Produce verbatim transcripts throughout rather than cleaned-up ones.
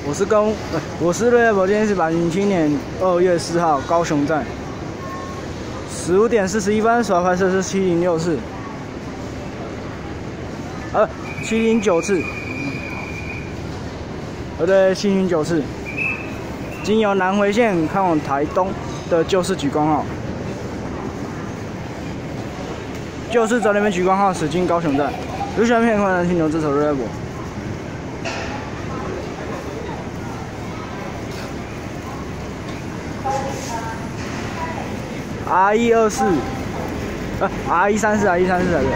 我是跟，我是瑞宝，今天是百零七年二月四号高雄站，十五点四十一分，首要拍摄是七零六次，呃，七零九次，呃对，七零九次，经由南回线开往台东的旧市莒光号，旧市走那边莒光号驶进高雄站，有喜欢片欢迎听牛这首瑞宝。 R 一二四，呃 ，R 一三四，R 一三四才对。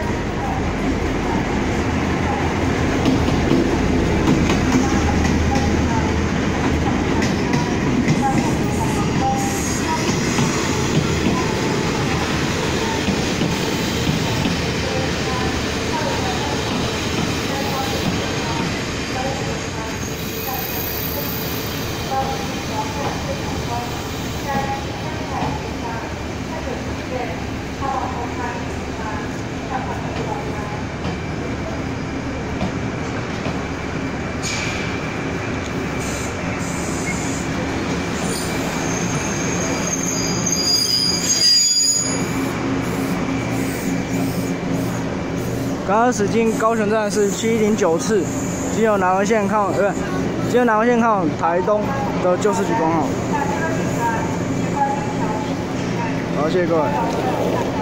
刚刚驶进高雄站是七零九次，经由南回线靠，呃，经由南回线靠台东的旧市莒光号。好，谢谢各位。